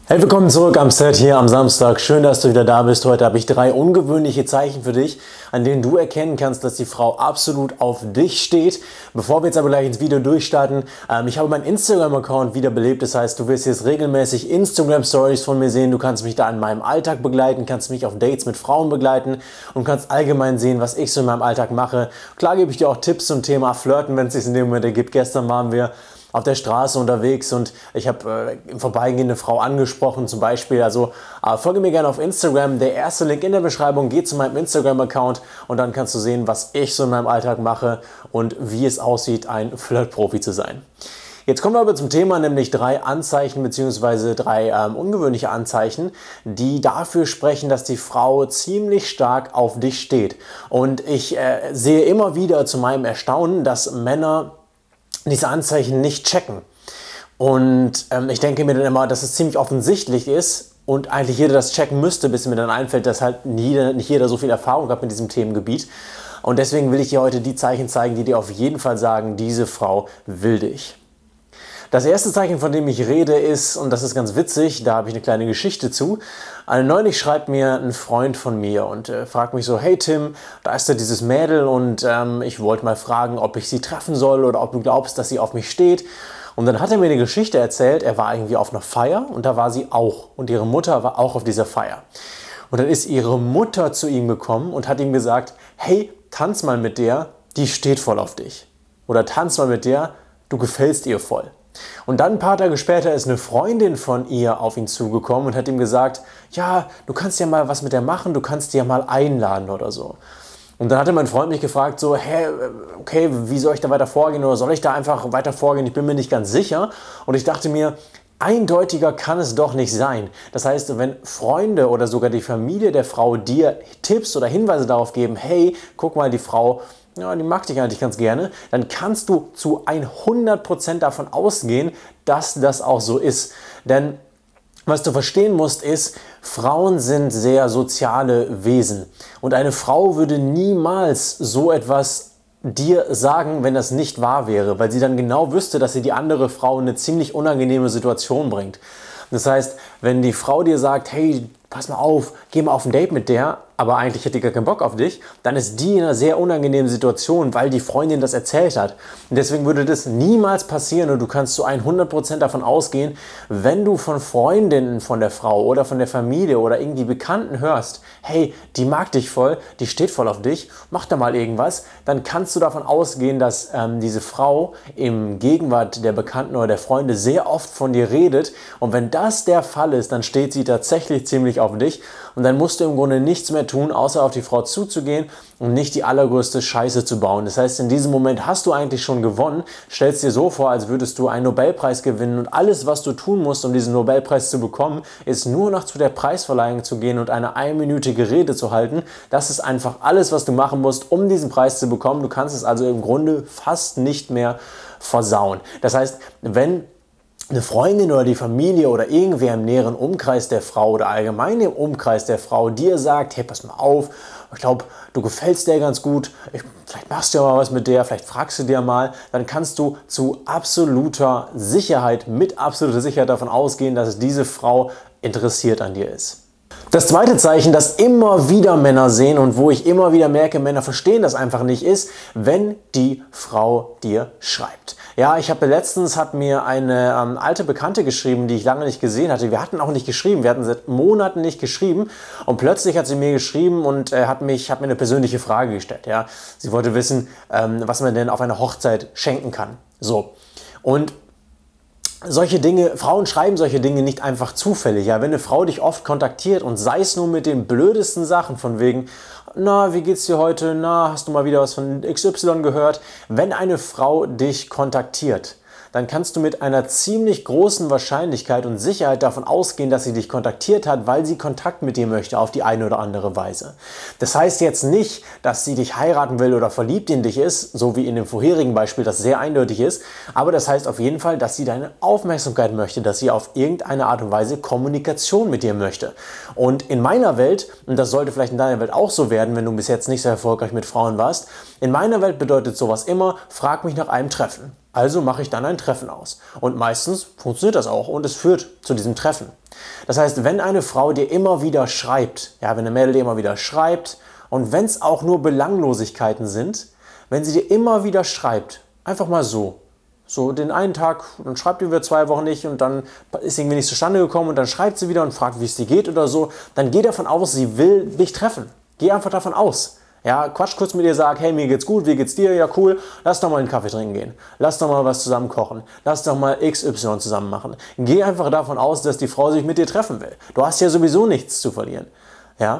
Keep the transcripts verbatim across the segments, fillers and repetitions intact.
Hey, willkommen zurück am Set hier am Samstag. Schön, dass du wieder da bist. Heute habe ich drei ungewöhnliche Zeichen für dich, an denen du erkennen kannst, dass die Frau absolut auf dich steht. Bevor wir jetzt aber gleich ins Video durchstarten, ähm, ich habe meinen Instagram-Account wiederbelebt. Das heißt, du wirst jetzt regelmäßig Instagram-Stories von mir sehen. Du kannst mich da in meinem Alltag begleiten, kannst mich auf Dates mit Frauen begleiten und kannst allgemein sehen, was ich so in meinem Alltag mache. Klar gebe ich dir auch Tipps zum Thema Flirten, wenn es sich in dem Moment ergibt. Gestern waren wir auf der Straße unterwegs und ich habe äh, im Vorbeigehen eine Frau angesprochen zum Beispiel. Also äh, folge mir gerne auf Instagram. Der erste Link in der Beschreibung geht zu meinem Instagram-Account und dann kannst du sehen, was ich so in meinem Alltag mache und wie es aussieht, ein Flirt-Profi zu sein. Jetzt kommen wir aber zum Thema, nämlich drei Anzeichen bzw. drei ähm, ungewöhnliche Anzeichen, die dafür sprechen, dass die Frau ziemlich stark auf dich steht. Und ich äh, sehe immer wieder zu meinem Erstaunen, dass Männer diese Anzeichen nicht checken. Und ähm, ich denke mir dann immer, dass es ziemlich offensichtlich ist und eigentlich jeder das checken müsste, bis mir dann einfällt, dass halt nicht jeder, nicht jeder so viel Erfahrung hat mit diesem Themengebiet. Und deswegen will ich dir heute die Zeichen zeigen, die dir auf jeden Fall sagen, diese Frau will dich. Das erste Zeichen, von dem ich rede, ist, und das ist ganz witzig, da habe ich eine kleine Geschichte zu. Neulich schreibt mir ein Freund von mir und äh, fragt mich so, hey Tim, da ist ja dieses Mädel und ähm, ich wollte mal fragen, ob ich sie treffen soll oder ob du glaubst, dass sie auf mich steht. Und dann hat er mir eine Geschichte erzählt, er war irgendwie auf einer Feier und da war sie auch und ihre Mutter war auch auf dieser Feier. Und dann ist ihre Mutter zu ihm gekommen und hat ihm gesagt, hey, tanz mal mit der, die steht voll auf dich. Oder tanz mal mit der, du gefällst ihr voll. Und dann ein paar Tage später ist eine Freundin von ihr auf ihn zugekommen und hat ihm gesagt, ja, du kannst ja mal was mit der machen, du kannst die ja mal einladen oder so. Und dann hatte mein Freund mich gefragt, so, hä, okay, wie soll ich da weiter vorgehen oder soll ich da einfach weiter vorgehen? Ich bin mir nicht ganz sicher. Und ich dachte mir, eindeutiger kann es doch nicht sein. Das heißt, wenn Freunde oder sogar die Familie der Frau dir Tipps oder Hinweise darauf geben, hey, guck mal, die Frau, ja, die mag dich eigentlich ganz gerne, dann kannst du zu hundert Prozent davon ausgehen, dass das auch so ist. Denn was du verstehen musst ist, Frauen sind sehr soziale Wesen und eine Frau würde niemals so etwas dir sagen, wenn das nicht wahr wäre, weil sie dann genau wüsste, dass sie die andere Frau in eine ziemlich unangenehme Situation bringt. Das heißt, wenn die Frau dir sagt, hey, pass mal auf, geh mal auf ein Date mit der, aber eigentlich hat die gar keinen Bock auf dich, dann ist die in einer sehr unangenehmen Situation, weil die Freundin das erzählt hat. Und deswegen würde das niemals passieren und du kannst zu hundert Prozent davon ausgehen, wenn du von Freundinnen von der Frau oder von der Familie oder irgendwie Bekannten hörst, hey, die mag dich voll, die steht voll auf dich, mach da mal irgendwas, dann kannst du davon ausgehen, dass ähm, diese Frau im Gegenwart der Bekannten oder der Freunde sehr oft von dir redet und wenn das der Fall ist, dann steht sie tatsächlich ziemlich auf dich und dann musst du im Grunde nichts mehr tun, außer auf die Frau zuzugehen und nicht die allergrößte Scheiße zu bauen. Das heißt, in diesem Moment hast du eigentlich schon gewonnen. Stellst dir so vor, als würdest du einen Nobelpreis gewinnen und alles, was du tun musst, um diesen Nobelpreis zu bekommen, ist nur noch zu der Preisverleihung zu gehen und eine einminütige Rede zu halten. Das ist einfach alles, was du machen musst, um diesen Preis zu bekommen. Du kannst es also im Grunde fast nicht mehr versauen. Das heißt, wenn eine Freundin oder die Familie oder irgendwer im näheren Umkreis der Frau oder allgemein im Umkreis der Frau dir sagt, hey, pass mal auf, ich glaube, du gefällst der ganz gut, ich, vielleicht machst du ja mal was mit der, vielleicht fragst du dir mal, dann kannst du zu absoluter Sicherheit, mit absoluter Sicherheit davon ausgehen, dass diese Frau interessiert an dir ist. Das zweite Zeichen, das immer wieder Männer sehen und wo ich immer wieder merke, Männer verstehen das einfach nicht, ist, wenn die Frau dir schreibt. Ja, ich habe letztens, hat mir eine ähm, alte Bekannte geschrieben, die ich lange nicht gesehen hatte. Wir hatten auch nicht geschrieben, wir hatten seit Monaten nicht geschrieben und plötzlich hat sie mir geschrieben und äh, hat, mich, hat mir eine persönliche Frage gestellt. Ja? Sie wollte wissen, ähm, was man denn auf einer Hochzeit schenken kann. So. Und solche Dinge, Frauen schreiben solche Dinge nicht einfach zufällig. Ja? Wenn eine Frau dich oft kontaktiert und sei es nur mit den blödesten Sachen von wegen, na, wie geht's dir heute? Na, hast du mal wieder was von X Y gehört? Wenn eine Frau dich kontaktiert, dann kannst du mit einer ziemlich großen Wahrscheinlichkeit und Sicherheit davon ausgehen, dass sie dich kontaktiert hat, weil sie Kontakt mit dir möchte auf die eine oder andere Weise. Das heißt jetzt nicht, dass sie dich heiraten will oder verliebt in dich ist, so wie in dem vorherigen Beispiel, das sehr eindeutig ist, aber das heißt auf jeden Fall, dass sie deine Aufmerksamkeit möchte, dass sie auf irgendeine Art und Weise Kommunikation mit dir möchte. Und in meiner Welt, und das sollte vielleicht in deiner Welt auch so werden, wenn du bis jetzt nicht so erfolgreich mit Frauen warst, in meiner Welt bedeutet sowas immer, frag mich nach einem Treffen. Also mache ich dann ein Treffen aus. Und meistens funktioniert das auch und es führt zu diesem Treffen. Das heißt, wenn eine Frau dir immer wieder schreibt, ja, wenn eine Mädel dir immer wieder schreibt und wenn es auch nur Belanglosigkeiten sind, wenn sie dir immer wieder schreibt, einfach mal so, so den einen Tag, dann schreibt die wieder zwei Wochen nicht und dann ist irgendwie nicht zustande gekommen und dann schreibt sie wieder und fragt, wie es dir geht oder so, dann geh davon aus, sie will dich treffen. Geh einfach davon aus. Ja, quatsch kurz mit ihr, sag, hey, mir geht's gut, wie geht's dir? Ja, cool, lass doch mal einen Kaffee trinken gehen. Lass doch mal was zusammen kochen. Lass doch mal X Y zusammen machen. Geh einfach davon aus, dass die Frau sich mit dir treffen will. Du hast ja sowieso nichts zu verlieren. Ja,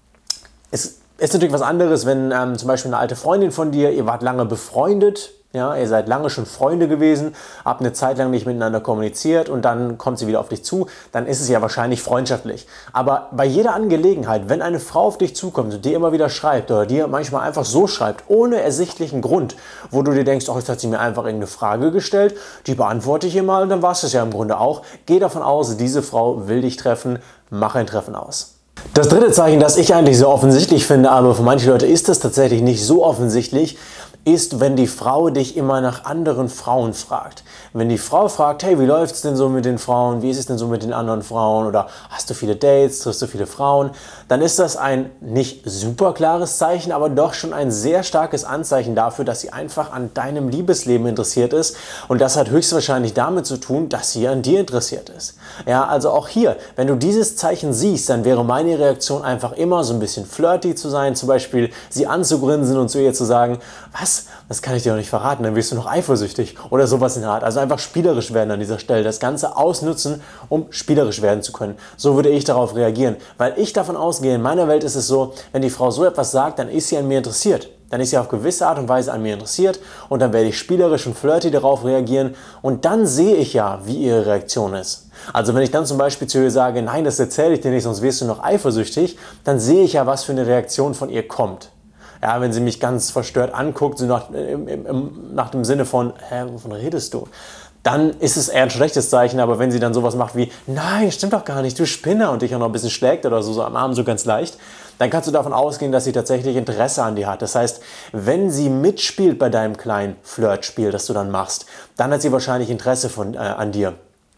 es ist natürlich was anderes, wenn ähm, zum Beispiel eine alte Freundin von dir, ihr wart lange befreundet, ja, ihr seid lange schon Freunde gewesen, habt eine Zeit lang nicht miteinander kommuniziert und dann kommt sie wieder auf dich zu, dann ist es ja wahrscheinlich freundschaftlich. Aber bei jeder Angelegenheit, wenn eine Frau auf dich zukommt und dir immer wieder schreibt oder dir manchmal einfach so schreibt, ohne ersichtlichen Grund, wo du dir denkst, oh, jetzt hat sie mir einfach irgendeine Frage gestellt, die beantworte ich ihr mal und dann war es das ja im Grunde auch. Geh davon aus, diese Frau will dich treffen, mach ein Treffen aus. Das dritte Zeichen, das ich eigentlich so offensichtlich finde, aber für manche Leute ist das tatsächlich nicht so offensichtlich, ist, wenn die Frau dich immer nach anderen Frauen fragt. Wenn die Frau fragt, hey, wie läuft es denn so mit den Frauen, wie ist es denn so mit den anderen Frauen oder hast du viele Dates, triffst du viele Frauen, dann ist das ein nicht super klares Zeichen, aber doch schon ein sehr starkes Anzeichen dafür, dass sie einfach an deinem Liebesleben interessiert ist und das hat höchstwahrscheinlich damit zu tun, dass sie an dir interessiert ist. Ja, also auch hier, wenn du dieses Zeichen siehst, dann wäre meine Reaktion einfach immer so ein bisschen flirty zu sein, zum Beispiel sie anzugrinsen und zu ihr zu sagen, was? Das kann ich dir doch nicht verraten, dann wirst du noch eifersüchtig oder sowas in der Art. Also einfach spielerisch werden an dieser Stelle, das Ganze ausnutzen, um spielerisch werden zu können. So würde ich darauf reagieren, weil ich davon ausgehe, in meiner Welt ist es so, wenn die Frau so etwas sagt, dann ist sie an mir interessiert. Dann ist sie auf gewisse Art und Weise an mir interessiert und dann werde ich spielerisch und flirty darauf reagieren und dann sehe ich ja, wie ihre Reaktion ist. Also wenn ich dann zum Beispiel zu ihr sage, nein, das erzähle ich dir nicht, sonst wirst du noch eifersüchtig, dann sehe ich ja, was für eine Reaktion von ihr kommt. Ja, wenn sie mich ganz verstört anguckt, so nach, im, im, nach dem Sinne von, hä, wovon redest du? Dann ist es eher ein schlechtes Zeichen, aber wenn sie dann sowas macht wie, nein, stimmt doch gar nicht, du Spinner und dich auch noch ein bisschen schlägt oder so, so am Arm so ganz leicht, dann kannst du davon ausgehen, dass sie tatsächlich Interesse an dir hat. Das heißt, wenn sie mitspielt bei deinem kleinen Flirtspiel, das du dann machst, dann hat sie wahrscheinlich Interesse von, äh, an dir.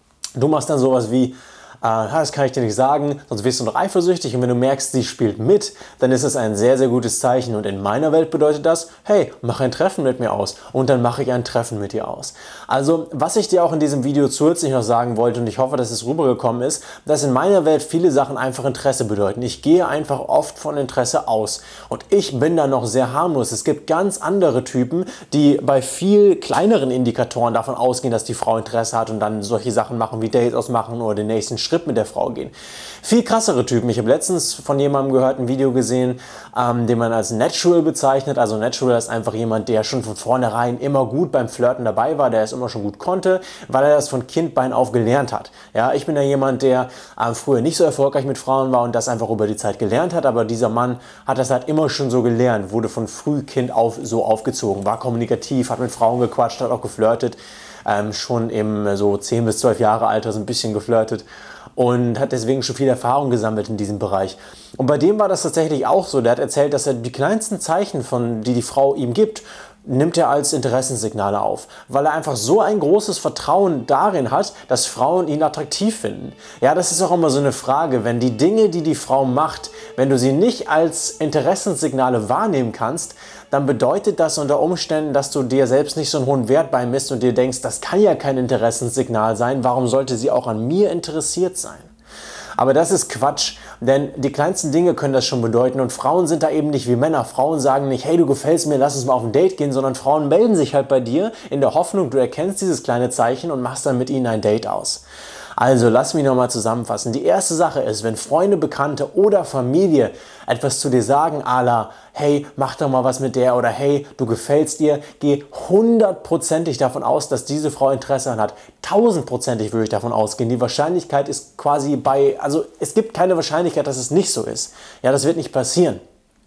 Du machst dann sowas wie, das kann ich dir nicht sagen, sonst wirst du noch eifersüchtig und wenn du merkst, sie spielt mit, dann ist es ein sehr, sehr gutes Zeichen und in meiner Welt bedeutet das, hey, mach ein Treffen mit mir aus und dann mache ich ein Treffen mit dir aus. Also, was ich dir auch in diesem Video zusätzlich noch sagen wollte und ich hoffe, dass es rübergekommen ist, dass in meiner Welt viele Sachen einfach Interesse bedeuten. Ich gehe einfach oft von Interesse aus und ich bin da noch sehr harmlos. Es gibt ganz andere Typen, die bei viel kleineren Indikatoren davon ausgehen, dass die Frau Interesse hat und dann solche Sachen machen wie Dates ausmachen oder den nächsten Schritt mit der Frau gehen. Viel krassere Typen. Ich habe letztens von jemandem gehört, ein Video gesehen, ähm, den man als Natural bezeichnet. Also Natural ist einfach jemand, der schon von vornherein immer gut beim Flirten dabei war, der es immer schon gut konnte, weil er das von Kindbein auf gelernt hat. Ja, ich bin ja jemand, der äh, früher nicht so erfolgreich mit Frauen war und das einfach über die Zeit gelernt hat, aber dieser Mann hat das halt immer schon so gelernt, wurde von Frühkind auf so aufgezogen, war kommunikativ, hat mit Frauen gequatscht, hat auch geflirtet, ähm, schon im so zehn bis zwölf Jahre Alter so ein bisschen geflirtet und hat deswegen schon viel Erfahrung gesammelt in diesem Bereich. Und bei dem war das tatsächlich auch so. Der hat erzählt, dass er die kleinsten Zeichen, von, die die Frau ihm gibt, nimmt er als Interessenssignale auf, weil er einfach so ein großes Vertrauen darin hat, dass Frauen ihn attraktiv finden. Ja, das ist auch immer so eine Frage, wenn die Dinge, die die Frau macht, wenn du sie nicht als Interessenssignale wahrnehmen kannst, dann bedeutet das unter Umständen, dass du dir selbst nicht so einen hohen Wert beimisst und dir denkst, das kann ja kein Interessenssignal sein, warum sollte sie auch an mir interessiert sein? Aber das ist Quatsch, denn die kleinsten Dinge können das schon bedeuten und Frauen sind da eben nicht wie Männer. Frauen sagen nicht, hey, du gefällst mir, lass uns mal auf ein Date gehen, sondern Frauen melden sich halt bei dir in der Hoffnung, du erkennst dieses kleine Zeichen und machst dann mit ihnen ein Date aus. Also lass mich nochmal zusammenfassen. Die erste Sache ist, wenn Freunde, Bekannte oder Familie etwas zu dir sagen, à la, hey, mach doch mal was mit der oder hey, du gefällst dir, geh hundertprozentig davon aus, dass diese Frau Interesse an hat. Tausendprozentig würde ich davon ausgehen. Die Wahrscheinlichkeit ist quasi bei, also es gibt keine Wahrscheinlichkeit, dass es nicht so ist. Ja, das wird nicht passieren.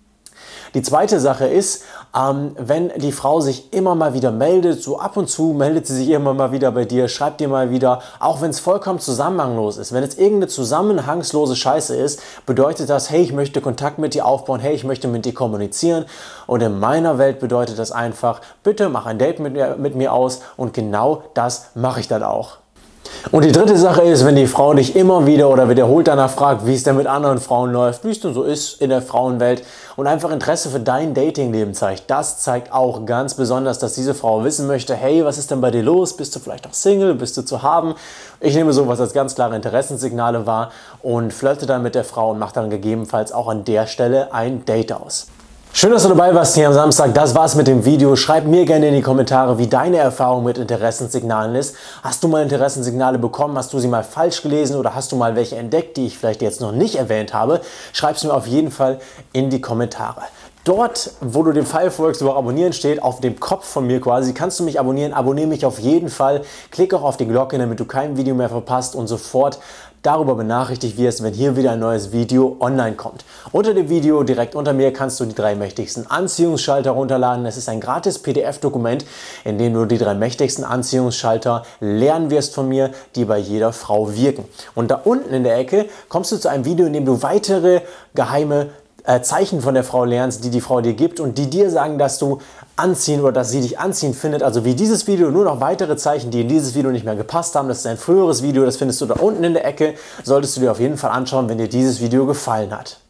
Die zweite Sache ist, ähm, wenn die Frau sich immer mal wieder meldet, so ab und zu meldet sie sich immer mal wieder bei dir, schreibt dir mal wieder, auch wenn es vollkommen zusammenhanglos ist. Wenn es irgendeine zusammenhangslose Scheiße ist, bedeutet das, hey, ich möchte Kontakt mit dir aufbauen, hey, ich möchte mit dir kommunizieren. Und in meiner Welt bedeutet das einfach, bitte mach ein Date mit mir, mit mir aus und genau das mache ich dann auch. Und die dritte Sache ist, wenn die Frau dich immer wieder oder wiederholt danach fragt, wie es denn mit anderen Frauen läuft, wie es denn so ist in der Frauenwelt und einfach Interesse für dein Datingleben zeigt. Das zeigt auch ganz besonders, dass diese Frau wissen möchte, hey, was ist denn bei dir los? Bist du vielleicht auch Single? Bist du zu haben? Ich nehme sowas als ganz klare Interessenssignale wahr und flirte dann mit der Frau und mache dann gegebenenfalls auch an der Stelle ein Date aus. Schön, dass du dabei warst hier am Samstag. Das war's mit dem Video. Schreib mir gerne in die Kommentare, wie deine Erfahrung mit Interessenssignalen ist. Hast du mal Interessenssignale bekommen? Hast du sie mal falsch gelesen oder hast du mal welche entdeckt, die ich vielleicht jetzt noch nicht erwähnt habe? Schreib es mir auf jeden Fall in die Kommentare. Dort, wo du dem Pfeil folgst, wo Abonnieren steht, auf dem Kopf von mir quasi, kannst du mich abonnieren. Abonniere mich auf jeden Fall. Klick auch auf die Glocke, damit du kein Video mehr verpasst und sofort darüber benachrichtigt wirst, wenn hier wieder ein neues Video online kommt. Unter dem Video, direkt unter mir, kannst du die drei mächtigsten Anziehungsschalter runterladen. Es ist ein gratis P D F-Dokument, in dem du die drei mächtigsten Anziehungsschalter lernen wirst von mir, die bei jeder Frau wirken. Und da unten in der Ecke kommst du zu einem Video, in dem du weitere geheime Zeichen von der Frau lernst, die die Frau dir gibt und die dir sagen, dass du anziehen oder dass sie dich anziehen findet. Also wie dieses Video, nur noch weitere Zeichen, die in dieses Video nicht mehr gepasst haben. Das ist ein früheres Video, das findest du da unten in der Ecke. Solltest du dir auf jeden Fall anschauen, wenn dir dieses Video gefallen hat.